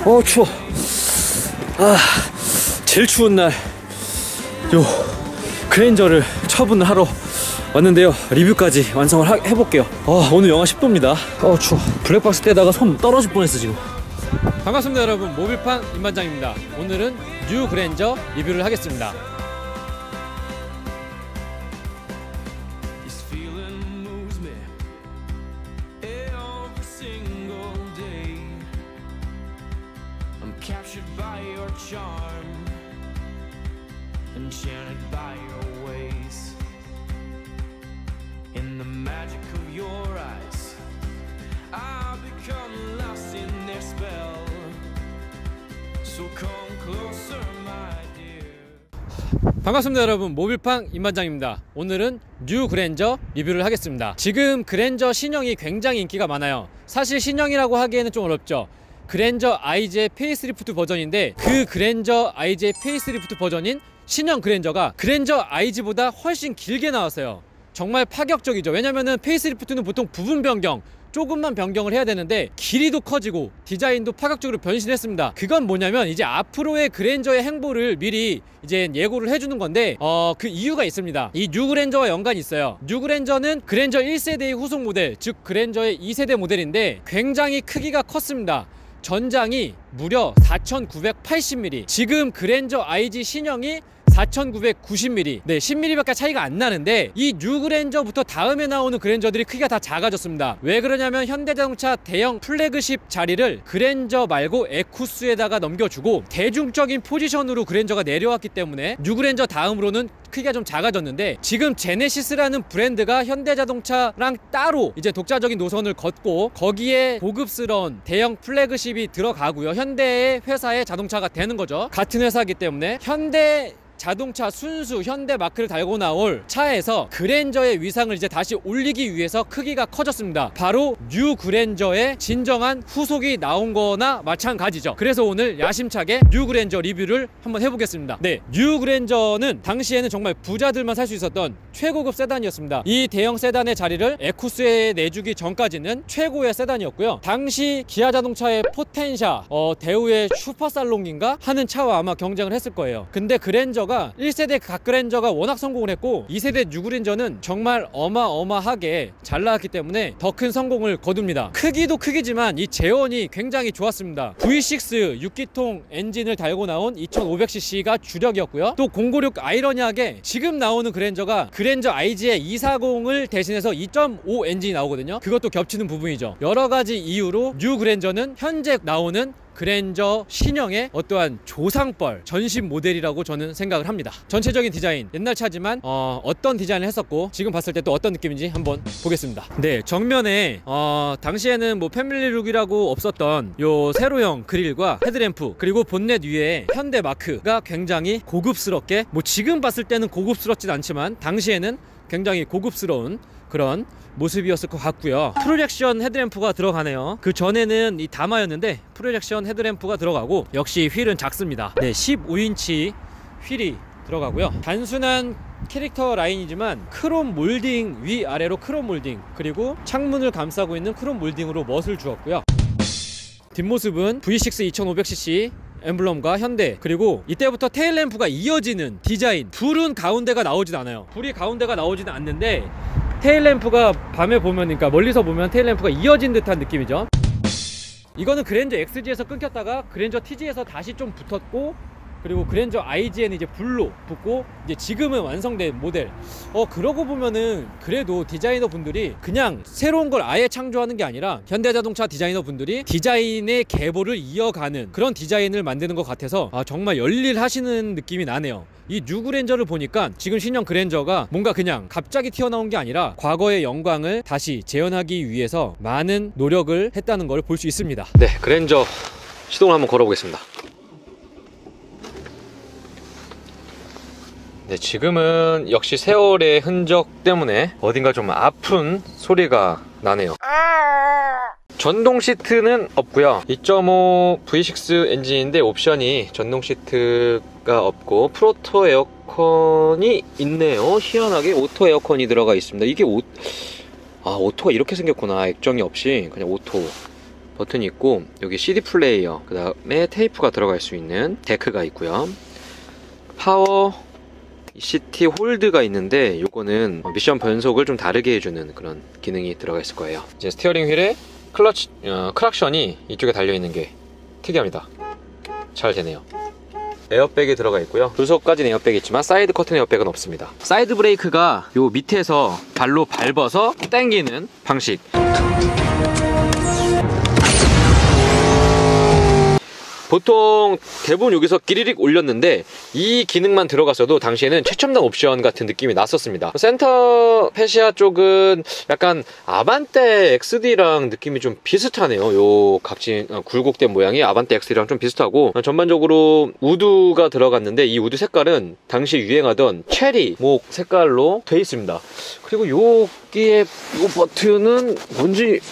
추워. 제일 추운 날 요 그랜저를 처분을 하러 왔는데요. 리뷰까지 완성을 해볼게요. 오늘 영하 10도입니다. 추워. 블랙박스 때다가 손 떨어질 뻔했어 지금. 반갑습니다 여러분, 모빌팡 임반장입니다. 오늘은 뉴 그랜저 리뷰를 하겠습니다. Captured by your charm, enchanted by your ways, in the magic of your eyes, I've become lost in their spell. So come closer, my dear. 반갑습니다 여러분, 모빌팡 임반장입니다. 오늘은 뉴 그랜저 리뷰를 하겠습니다. 지금 그랜저 신형이 굉장히 인기가 많아요. 사실 신형이라고 하기에는 좀 어렵죠. 그랜저 IJ 페이스리프트 버전인데, 그 그랜저 IJ 페이스리프트 버전인 신형 그랜저가 그랜저 IG보다 훨씬 길게 나왔어요. 정말 파격적이죠. 왜냐면은 페이스리프트는 보통 부분 변경, 조금만 변경을 해야 되는데 길이도 커지고 디자인도 파격적으로 변신했습니다. 그건 뭐냐면 이제 앞으로의 그랜저의 행보를 미리 이제 예고를 해주는 건데, 그 이유가 있습니다. 이 뉴 그랜저와 연관이 있어요. 뉴 그랜저는 그랜저 1세대의 후속 모델, 즉 그랜저의 2세대 모델인데 굉장히 크기가 컸습니다. 전장이 무려 4980mm, 지금 그랜저 IG 신형이 4990mm, 네, 10mm밖에 차이가 안 나는데, 이 뉴 그랜저부터 다음에 나오는 그랜저들이 크기가 다 작아졌습니다. 왜 그러냐면 현대자동차 대형 플래그십 자리를 그랜저 말고 에쿠스에다가 넘겨주고 대중적인 포지션으로 그랜저가 내려왔기 때문에 뉴 그랜저 다음으로는 크기가 좀 작아졌는데, 지금 제네시스라는 브랜드가 현대자동차랑 따로 이제 독자적인 노선을 걷고 거기에 고급스러운 대형 플래그십이 들어가고요. 현대의 회사의 자동차가 되는 거죠. 같은 회사이기 때문에 현대 자동차 순수 현대 마크를 달고 나올 차에서 그랜저의 위상을 이제 다시 올리기 위해서 크기가 커졌습니다. 바로 뉴 그랜저의 진정한 후속이 나온 거나 마찬가지죠. 그래서 오늘 야심차게 뉴 그랜저 리뷰를 한번 해보겠습니다. 네, 뉴 그랜저는 당시에는 정말 부자들만 살 수 있었던 최고급 세단이었습니다. 이 대형 세단의 자리를 에쿠스에 내주기 전까지는 최고의 세단이었고요. 당시 기아 자동차의 포텐샤, 대우의 슈퍼살롱인가 하는 차와 아마 경쟁을 했을 거예요. 근데 그랜저가 1세대 각 그랜저가 워낙 성공을 했고 2세대 뉴 그랜저는 정말 어마어마하게 잘 나왔기 때문에 더 큰 성공을 거둡니다. 크기도 크기지만 이 제원이 굉장히 좋았습니다. V6 6기통 엔진을 달고 나온 2500cc가 주력이었고요. 또 096 아이러니하게 지금 나오는 그랜저가 그랜저 IG의 240을 대신해서 2.5 엔진이 나오거든요. 그것도 겹치는 부분이죠. 여러가지 이유로 뉴 그랜저는 현재 나오는 그랜저 신형의 어떠한 조상뻘 전신 모델이라고 저는 생각을 합니다. 전체적인 디자인 옛날 차지만 어떤 디자인을 했었고 지금 봤을 때 또 어떤 느낌인지 한번 보겠습니다. 네, 정면에 당시에는 뭐 패밀리룩이라고 없었던 요 세로형 그릴과 헤드램프, 그리고 본넷 위에 현대 마크가 굉장히 고급스럽게, 뭐 지금 봤을 때는 고급스럽진 않지만 당시에는 굉장히 고급스러운 그런 모습이었을 것 같고요. 프로젝션 헤드램프가 들어가네요. 그 전에는 이 다마였는데 프로젝션 헤드램프가 들어가고, 역시 휠은 작습니다. 네, 15인치 휠이 들어가고요. 단순한 캐릭터 라인이지만 크롬 몰딩, 위아래로 크롬 몰딩, 그리고 창문을 감싸고 있는 크롬 몰딩으로 멋을 주었고요. 뒷모습은 V6 2500cc 엠블럼과 현대, 그리고 이때부터 테일램프가 이어지는 디자인. 불은 가운데가 나오진 않아요. 불이 가운데가 나오지는 않는데 테일램프가 밤에 보면, 그러니까 멀리서 보면 테일램프가 이어진 듯한 느낌이죠. 이거는 그랜저 XG에서 끊겼다가 그랜저 TG에서 다시 좀 붙었고, 그리고 그랜저 IG에는 이제 불로 붙고, 이제 지금은 완성된 모델. 그러고 보면은 그래도 디자이너 분들이 그냥 새로운 걸 아예 창조하는 게 아니라 현대자동차 디자이너 분들이 디자인의 계보를 이어가는 그런 디자인을 만드는 것 같아서 정말 열일하시는 느낌이 나네요. 이 뉴 그랜저를 보니까 지금 신형 그랜저가 뭔가 그냥 갑자기 튀어나온 게 아니라 과거의 영광을 다시 재현하기 위해서 많은 노력을 했다는 걸 볼 수 있습니다. 네, 그랜저 시동을 한번 걸어보겠습니다. 네, 지금은 역시 세월의 흔적 때문에 어딘가 좀 아픈 소리가 나네요. 전동 시트는 없고요. 2.5 V6 엔진인데 옵션이 전동 시트가 없고 프로토 에어컨이 있네요. 희한하게 오토 에어컨이 들어가 있습니다. 이게 오토가 이렇게 생겼구나. 액정이 없이 그냥 오토 버튼이 있고, 여기 CD 플레이어, 그 다음에 테이프가 들어갈 수 있는 데크가 있고요. 파워 CT 홀드가 있는데, 요거는 미션 변속을 좀 다르게 해주는 그런 기능이 들어가 있을 거예요. 이제 스티어링 휠에 크락션이 이쪽에 달려있는 게 특이합니다. 잘 되네요. 에어백이 들어가 있고요. 조석까지는 에어백이 있지만 사이드 커튼 에어백은 없습니다. 사이드 브레이크가 요 밑에서 발로 밟아서 당기는 방식. 보통 대부분 여기서 끼리릭 올렸는데 이 기능만 들어갔어도 당시에는 최첨단 옵션 같은 느낌이 났었습니다. 센터 페시아 쪽은 약간 아반떼 XD랑 느낌이 좀 비슷하네요. 요 각진 굴곡된 모양이 아반떼 XD랑 좀 비슷하고, 전반적으로 우드가 들어갔는데 이 우드 색깔은 당시 유행하던 체리 목 색깔로 돼 있습니다. 그리고 여기에 요 버튼은 뭔지,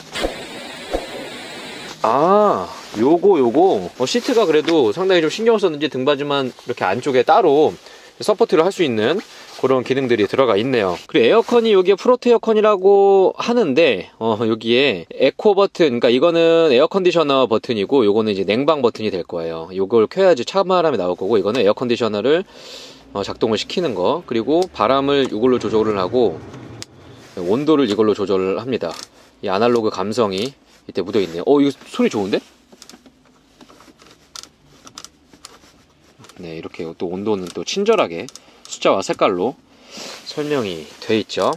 요거 시트가 그래도 상당히 좀 신경 썼는지 등받이만 이렇게 안쪽에 따로 서포트를 할 수 있는 그런 기능들이 들어가 있네요. 그리고 에어컨이 여기에 프로트 에어컨이라고 하는데, 여기에 에코 버튼, 그러니까 이거는 에어 컨디셔너 버튼이고 요거는 이제 냉방 버튼이 될 거예요. 요걸 켜야지 차바람이 나올 거고, 이거는 에어 컨디셔너를 작동을 시키는 거. 그리고 바람을 이걸로 조절을 하고 온도를 이걸로 조절을 합니다. 이 아날로그 감성이 이때 묻어 있네요. 이거 소리 좋은데? 네, 이렇게 또 온도는 또 친절하게 숫자와 색깔로 설명이 돼 있죠.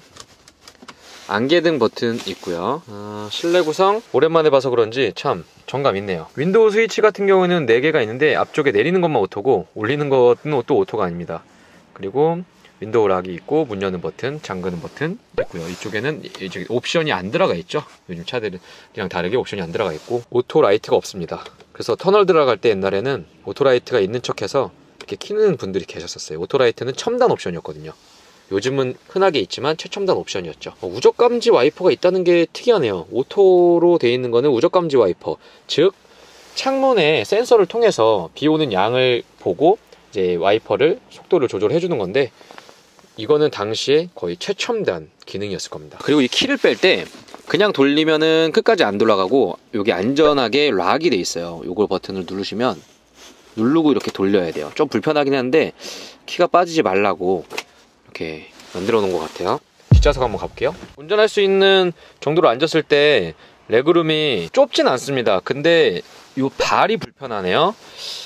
안개등 버튼 있고요. 실내 구성 오랜만에 봐서 그런지 참 정감 있네요. 윈도우 스위치 같은 경우는 4개가 있는데 앞쪽에 내리는 것만 오토고 올리는 것은 또 오토가 아닙니다. 그리고 윈도우 락이 있고 문 여는 버튼, 잠그는 버튼 있고요. 이쪽에는 이제 옵션이 안 들어가 있죠. 요즘 차들이랑 다르게 옵션이 안 들어가 있고, 오토 라이트가 없습니다. 그래서 터널 들어갈 때 옛날에는 오토 라이트가 있는 척해서 이렇게 키는 분들이 계셨었어요. 오토 라이트는 첨단 옵션이었거든요. 요즘은 흔하게 있지만 최첨단 옵션이었죠. 우적 감지 와이퍼가 있다는 게 특이하네요. 오토로 되어 있는 거는 우적 감지 와이퍼, 즉 창문에 센서를 통해서 비 오는 양을 보고 이제 와이퍼를 속도를 조절해 주는 건데, 이거는 당시에 거의 최첨단 기능이었을 겁니다. 그리고 이 키를 뺄 때 그냥 돌리면은 끝까지 안 돌아가고 여기 안전하게 락이 돼 있어요. 요걸 버튼을 누르시면 누르고 이렇게 돌려야 돼요. 좀 불편하긴 한데 키가 빠지지 말라고 이렇게 만들어 놓은 것 같아요. 뒷좌석 한번 가볼게요. 운전할 수 있는 정도로 앉았을 때 레그룸이 좁진 않습니다. 근데 요 발이 불편하네요.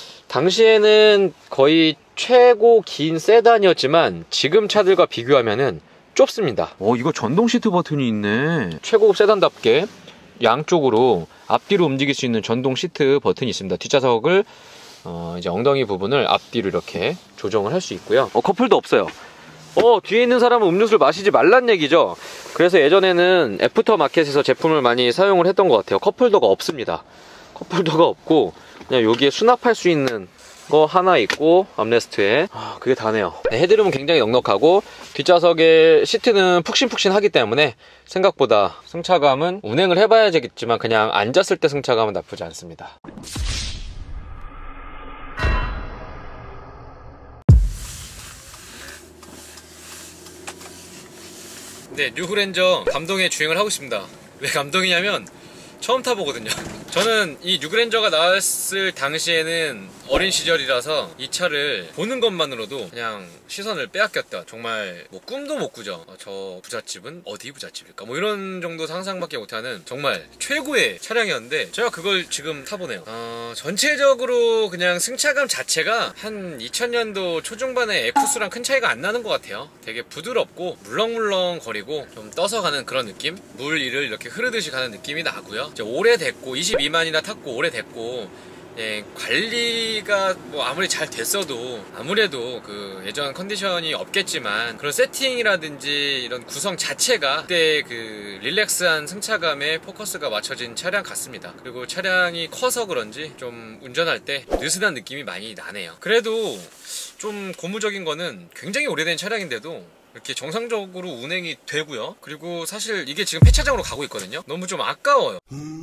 당시에는 거의 최고 긴 세단이었지만 지금 차들과 비교하면은 좁습니다. 이거 전동 시트 버튼이 있네. 최고급 세단답게 양쪽으로 앞뒤로 움직일 수 있는 전동 시트 버튼이 있습니다. 뒷좌석을 이제 엉덩이 부분을 앞뒤로 이렇게 조정을 할 수 있고요. 컵홀더 없어요. 뒤에 있는 사람은 음료수를 마시지 말란 얘기죠. 그래서 예전에는 애프터마켓에서 제품을 많이 사용을 했던 것 같아요. 컵홀더가 없습니다. 컵홀더가 없고 그냥 여기에 수납할 수 있는 거 하나 있고 암레스트에 그게 다네요. 네, 헤드룸은 굉장히 넉넉하고 뒷좌석의 시트는 푹신푹신하기 때문에 생각보다 승차감은 운행을 해봐야겠지만 그냥 앉았을 때 승차감은 나쁘지 않습니다. 네, 뉴그랜저 감동의 주행을 하고 있습니다. 왜 감동이냐면 처음 타보거든요. 저는 이 뉴그랜저가 나왔을 당시에는 어린 시절이라서 이 차를 보는 것만으로도 그냥 시선을 빼앗겼던, 정말 뭐 꿈도 못 꾸죠. 저 부잣집은 어디 부잣집일까, 뭐 이런 정도 상상밖에 못하는 정말 최고의 차량이었는데 제가 그걸 지금 타보네요. 전체적으로 그냥 승차감 자체가 한 2000년도 초중반의 에쿠스랑 큰 차이가 안 나는 것 같아요. 되게 부드럽고 물렁물렁 거리고 좀 떠서 가는 그런 느낌? 물 위를 이렇게 흐르듯이 가는 느낌이 나고요. 이제 오래됐고 22만이나 탔고 오래됐고, 예, 관리가 뭐 아무리 잘 됐어도 아무래도 그 예전 컨디션이 없겠지만 그런 세팅이라든지 이런 구성 자체가 그때 그 릴렉스한 승차감에 포커스가 맞춰진 차량 같습니다. 그리고 차량이 커서 그런지 좀 운전할 때 느슨한 느낌이 많이 나네요. 그래도 좀 고무적인 거는 굉장히 오래된 차량인데도 이렇게 정상적으로 운행이 되고요. 그리고 사실 이게 지금 폐차장으로 가고 있거든요. 너무 좀 아까워요.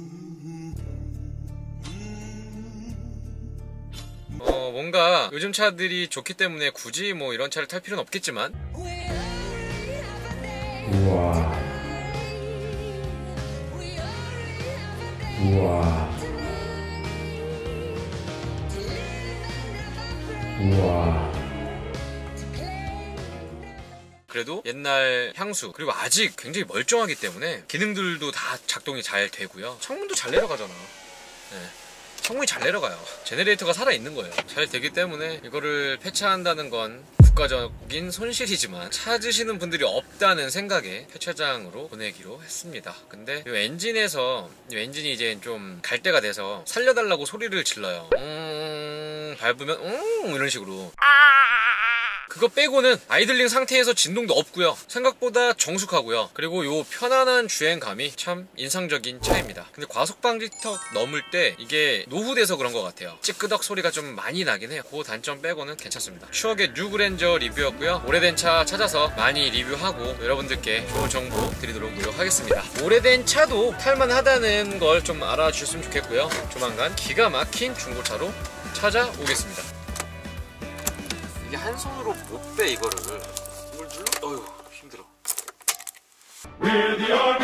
뭔가 요즘 차들이 좋기 때문에 굳이 뭐 이런 차를 탈 필요는 없겠지만, 우와. 우와. 우와. 그래도 옛날 향수, 그리고 아직 굉장히 멀쩡하기 때문에 기능들도 다 작동이 잘 되고요. 창문도 잘 내려가잖아. 네. 창문이 잘 내려가요. 제네레이터가 살아있는 거예요. 잘 되기 때문에 이거를 폐차한다는 건 국가적인 손실이지만 찾으시는 분들이 없다는 생각에 폐차장으로 보내기로 했습니다. 근데 이 엔진이 이제 좀 갈 때가 돼서 살려달라고 소리를 질러요. 밟으면 이런 식으로. 그거 빼고는 아이들링 상태에서 진동도 없고요. 생각보다 정숙하고요. 그리고 요 편안한 주행감이 참 인상적인 차입니다. 근데 과속방지 턱 넘을 때 이게 노후돼서 그런 것 같아요. 찌끄덕 소리가 좀 많이 나긴 해요. 그 단점 빼고는 괜찮습니다. 추억의 뉴 그랜저 리뷰였고요. 오래된 차 찾아서 많이 리뷰하고 여러분들께 좋은 정보 드리도록 노력하겠습니다. 오래된 차도 탈만하다는 걸 좀 알아주셨으면 좋겠고요. 조만간 기가 막힌 중고차로 찾아오겠습니다. 이게 한 손으로 못 빼 이거를. 이걸 눌러. 어휴 힘들어.